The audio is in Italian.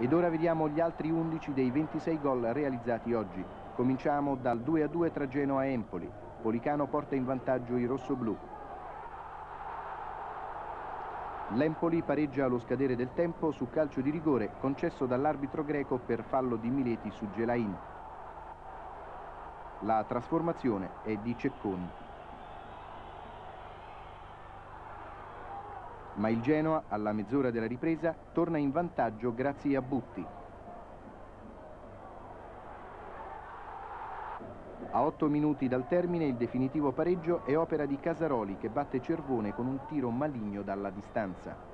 Ed ora vediamo gli altri 11 dei 26 gol realizzati oggi. Cominciamo dal 2-2 tra Genoa e Empoli. Policano porta in vantaggio i rossoblù. L'Empoli pareggia allo scadere del tempo su calcio di rigore concesso dall'arbitro greco per fallo di Mileti su Gelain. La trasformazione è di Cecconi. Ma il Genoa, alla mezz'ora della ripresa, torna in vantaggio grazie a Butti. A 8 minuti dal termine il definitivo pareggio è opera di Casaroli che batte Cervone con un tiro maligno dalla distanza.